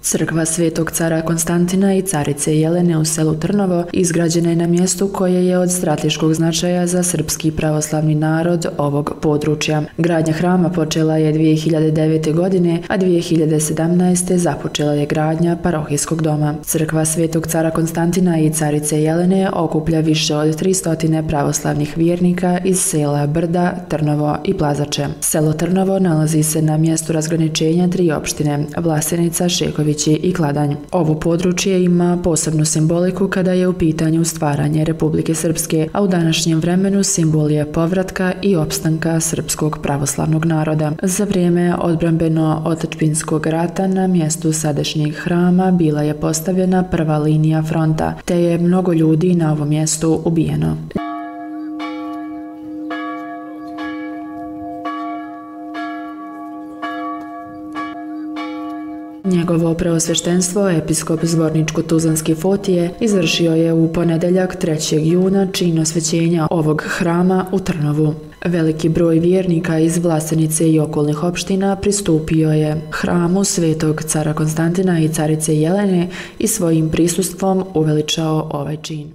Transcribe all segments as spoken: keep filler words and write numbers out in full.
Crkva Svetog cara Konstantina i carice Jelene u selu Trnovo izgrađena je na mjestu koje je od strateškog značaja za srpski pravoslavni narod ovog područja. Gradnja hrama počela je dvije hiljade devete. godine, a dvije hiljade sedamnaeste. započela je gradnja parohijskog doma. Crkva Svetog cara Konstantina i carice Jelene okuplja više od tristo pravoslavnih vjernika iz sela Brda, Trnovo i Plazače. Selo Trnovo nalazi se na mjestu razgraničenja tri opštine – Vlasenica, Šekovići i Kladanj. Ovo područje ima posebnu simboliku kada je u pitanju stvaranje Republike Srpske, a u današnjem vremenu simbol je povratka i opstanka srpskog pravoslavnog naroda. Za vrijeme odbrambeno-otadžbinskog rata na mjestu sadašnjeg hrama bila je postavljena prva linija fronta, te je mnogo ljudi na ovom mjestu ubijeno. Njegovo preosveštenstvo, episkop Zvorničko-Tuzlanski Fotije, izvršio je u ponedeljak trećeg juna čin osvećenja ovog hrama u Trnovu. Veliki broj vjernika iz Vlasenice i okolnih opština pristupio je hramu Svetog cara Konstantina i carice Jelene i svojim prisustvom uveličao ovaj čin.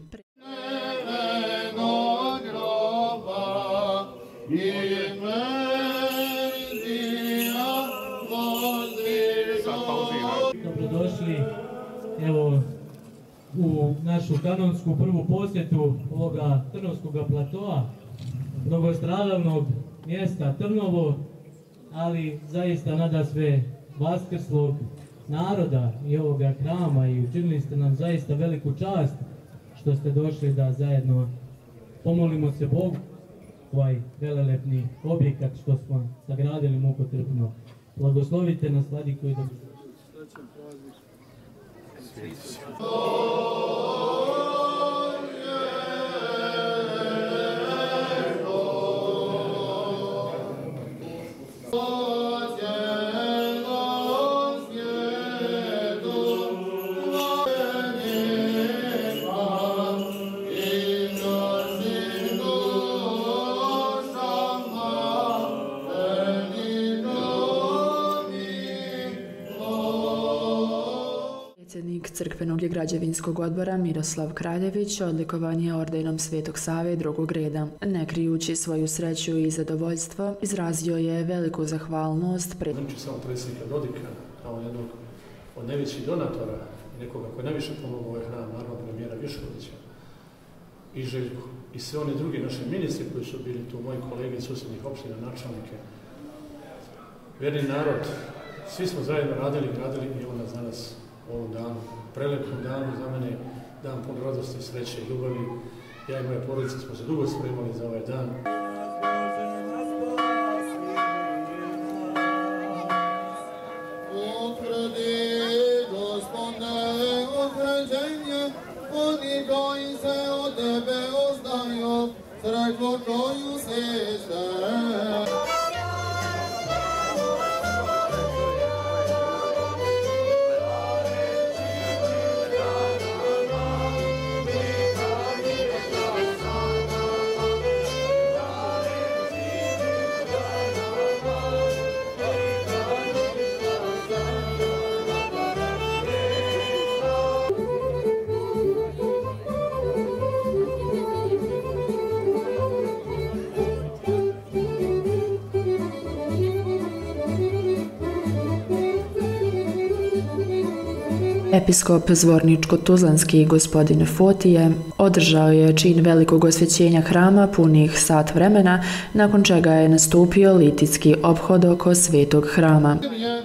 Dobrodošli evo u našu kanonsku prvu posjetu ovoga Trnovskog platoa, mnogostradalnog mjesta Trnovo, ali zaista nadasve vaskrslog naroda i ovoga hrama, i učinili ste nam zaista veliku čast što ste došli da zajedno pomolimo se Bogu ovaj velelepni objekat što smo sagradili mukotrpno. Blagoslovite nas, vladiko, i dobro. Predsjednik crkvenog i građevinskog odbora Miroslav Kraljević odlikovan je ordenom Svetog Save drugog reda. Ne krijući svoju sreću i zadovoljstvo, izrazio je veliku zahvalnost pred... Znači samo predsjednika Dodika, kao jednog od najvećih donatora i nekoga koji najviše pomogao ovaj hram, naravno premijera Viškovića i Željku i sve one drugi naše ministri koji su bili tu, moji kolege iz susjednih opština, načelnike. Verni narod, svi smo zajedno radili i radili i evo nas danas u ovom danu, prelepnom danu, za mene dan pun radosti, sreće i ljubavi. Ja i moja porodica smo se dugo spremali za ovaj dan. Episkop Zvorničko-Tuzlanski gospodin Fotije održao je čin velikog osvećenja hrama punih sat vremena, nakon čega je nastupio litijski ophod oko svetog hrama.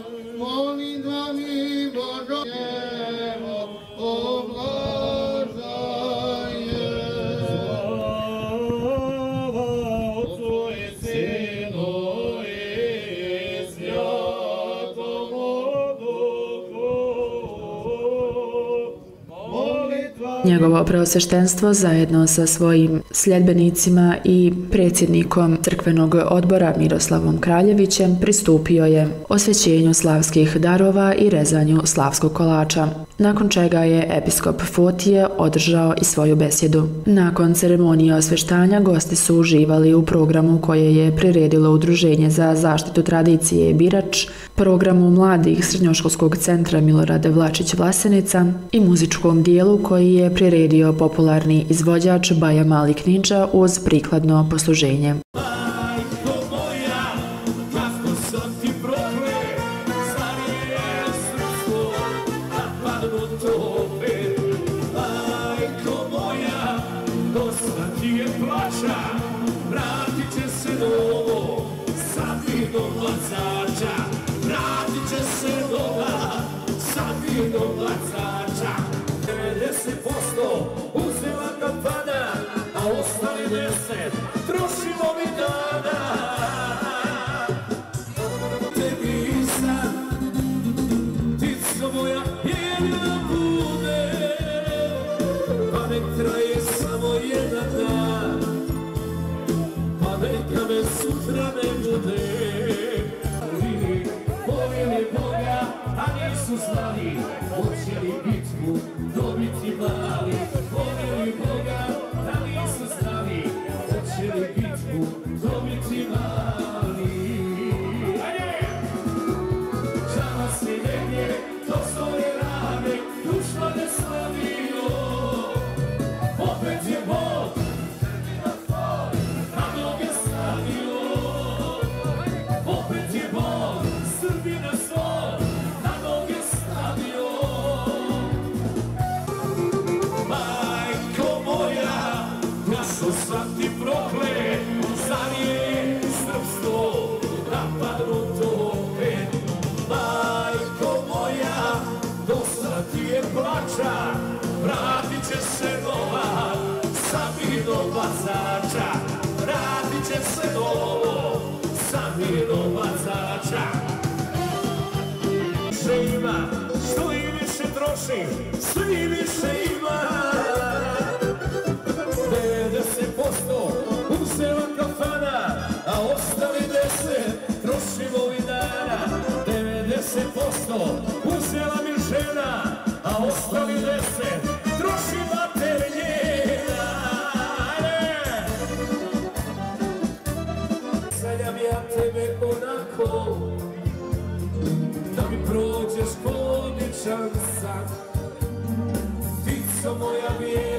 Njegovo preosveštenstvo zajedno sa svojim sljedbenicima i predsjednikom crkvenog odbora Miroslavom Kraljevićem pristupio je osvećenju slavskih darova i rezanju slavskog kolača. nakon čega je episkop Fotije održao i svoju besjedu. Nakon ceremonije osveštanja gosti su uživali u programu koje je priredilo Udruženje za zaštitu tradicije Birač, programu mladih Srednjoškolskog centra Milorade Vlačić-Vlasenica i muzičkom dijelu koji je priredio popularni izvođač Baja Mali Knidža uz prikladno posluženje. devedeset posto uzela kampana, a ostali deset trošimo mi dana. Tebi sam, ptico moja, jedina bude, pa nek traje samo jedan dan, pa neka me sutra ne bude. Povjeli Boga, a nisu znali, hoće li bitvu dobiti mali. Povjeli Boga, a nisu znali, hoće li bitvu dobiti mali. Žala se negdje, to svoje rane, dušno ne slavio. Opet je Bog na noge stavio. Opet je Bog Srbina svoj na noge stavio. Majko moja, ja sam sad ti proklet, zar je srpstvo napadnuto opet? Majko moja, dosta ti je plača, vratit će se nova sa vinom bacača. Vratit će se novo sa vinom bacača. Više ima, što i više troši, svi više ima. devedeset posto uzela kafana, a ostali deset trošimo ovih dana. devedeset posto uzela mi žena, a ostali deset troši mater njena. Sanjam ja tebe onako, da mi prođeš ko odličan san. Ptico moja bijela,